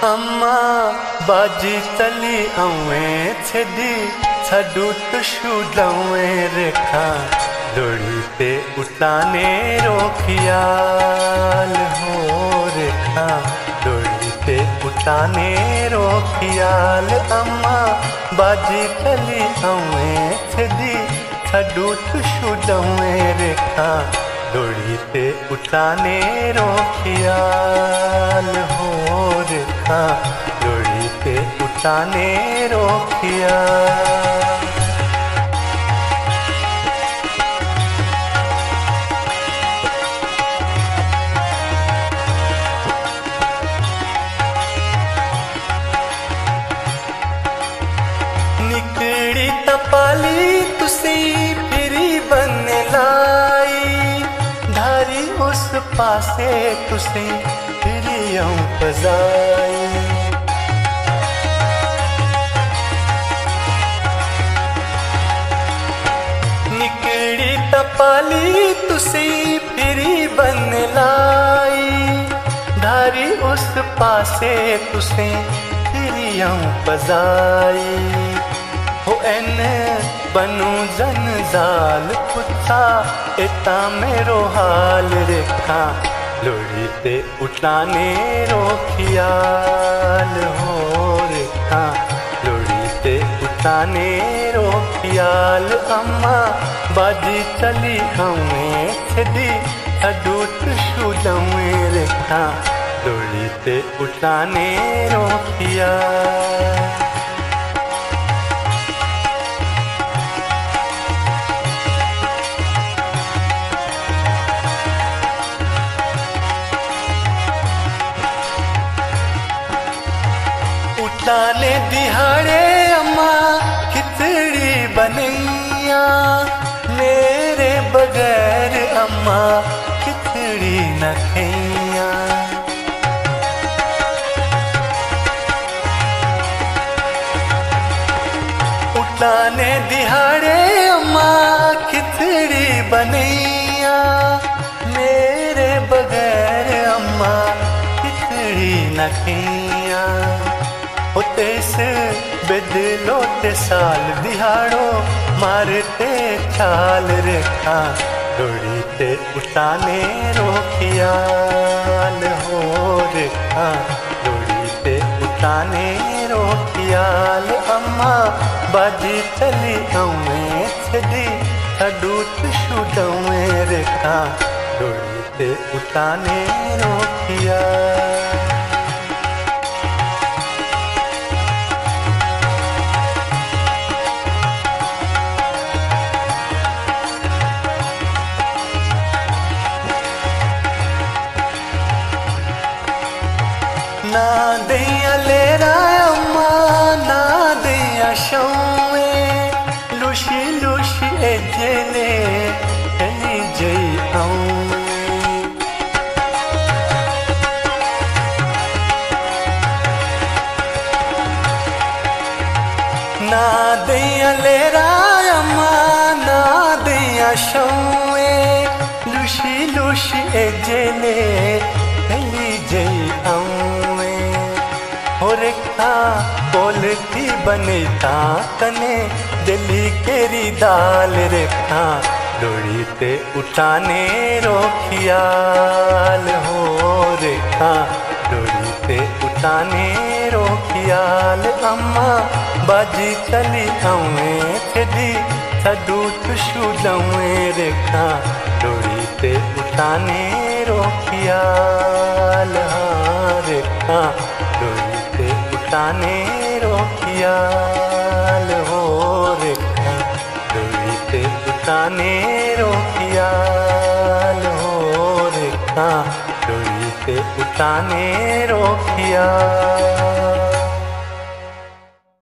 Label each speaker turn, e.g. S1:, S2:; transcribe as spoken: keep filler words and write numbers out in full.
S1: अम्मा बाजी तली अवें छदी छडू तुशु दवें रेखा लोड़ी ते उठाने रोखियाल हो रेखा लोड़ी ते उठाने रोखियाल अम्मा बाजी तली अवें छदी छडू तुशु दवें रेखा लोड़ी ते उठाने रोखियाल हो रेखा लोड़ी ते उठाने रोखियाल। निकड़ी तपाली तुसी फिरी बनने लाई धारी उस पासे तुसी फिरी आऊं पजाई निकड़ी तपाली तुसी फिरी बनने लाई धारी उस पासे तुसी फिरी आऊं पजाई हो एन बनू जन जाल पुछा इता मेरो हाल रेखा लोड़ी ते उठाने रोखियाल हो रेखा लोड़ी ते उठाने रोखियाल अम्मा बाजी चली हमें छदी छडू तुशु दवें रेखा लोड़ी ते उठाने रोखियाल। उठाने दिहाड़े अम्मा खिचड़ी बनैया मेरे बगैर अम्मा खिचड़ी न खैया उठाने दिहाड़े अम्मा खिचड़ी बनैया मेरे बगैर अम्मा खिचड़ी न खैया तेस बेदलो ते साल दिहाड़ो मारते चाल रेखा लोड़ी ते उठाने रोखियाल हो रेखा लोड़ी ते उठाने रोखियाल अम्मा बाजी चली अवें छदी छडू तुशु दवें रेखा लोड़ी ते उठाने रोखियाल। ना दैया लेरा अम्मा ना दैया शौए लुशी लुशी एजले चली जई आऊं ना दैया लेरा अम्मा ना दैया शौए लुशी लुशी एजले चली जई आऊं हो रेखा बोलती बनेता कने दिल्ली केरी दाल रेखा लोड़ी ते उठाने रोखियाल हो रेखा लोड़ी ते उठाने रोखियाल अम्मा बाजी चली अवें छदी छडू तुशु दवें रेखा लोड़ी ते उठाने रोखियाल रेखा लोड़ी ते उठाने रोखियाल हो रेखा लोड़ी ते उठाने रोखियाल हो रेखा लोड़ी ते उठाने रोखियाल।